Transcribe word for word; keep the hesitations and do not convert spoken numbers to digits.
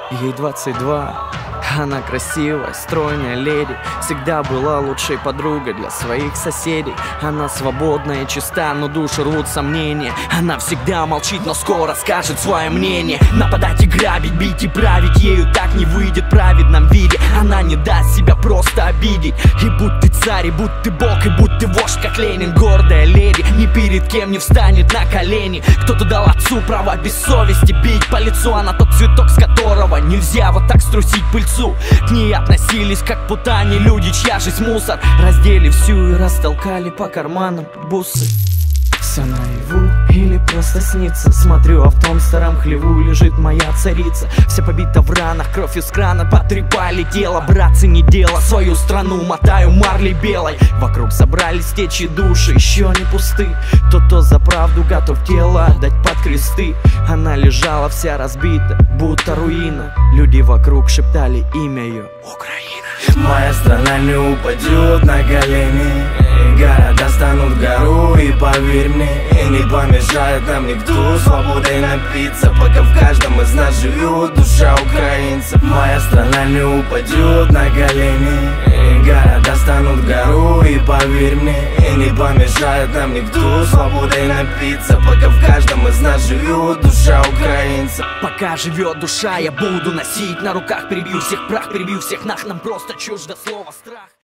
Ей двадцать два. Она красивая, стройная леди, всегда была лучшей подругой для своих соседей. Она свободная и чиста, но душу рвут сомнения. Она всегда молчит, но скоро скажет свое мнение. Нападать и грабить, бить и править, ею так не выйдет в праведном виде. Она не даст себя просто обидеть. И будь ты царь, и будь ты бог, и будь ты вождь, как Ленин. Гордая леди, ни перед кем не встанет на колени. Кто-то дал отцу право без совести бить по лицу. Она тот цветок, с которого нельзя вот так струсить пыльцу. К ней относились как к путане люди, чья жизнь мусор. Раздели всю и растолкали по карманам бусы. Все наяву или просто снится? Смотрю, а в том старом хлеву лежит моя царица. Вся побита в ранах, кровь из крана потрепали тело. Братцы, не дело, свою страну мотаю марлей белой. Вокруг собрались течи души, еще не пусты. Тот-то за правду готов тело отдать под кресты. Она лежала вся разбита, будто руина. Люди вокруг шептали имя ее: Украина. Моя страна не упадет на колени, города станут гору, и поверь мне, не помешает нам никто свободой напиться, пока в каждом из нас живет душа украинца. Моя страна не упадет на колени, города станут гору, и поверь мне, не помешает нам никто свободой напиться, пока в каждом из нас живет душа украинца. Пока живет душа, я буду носить на руках, перебью всех прах, перебью всех нах, нам просто чуждо слово страх.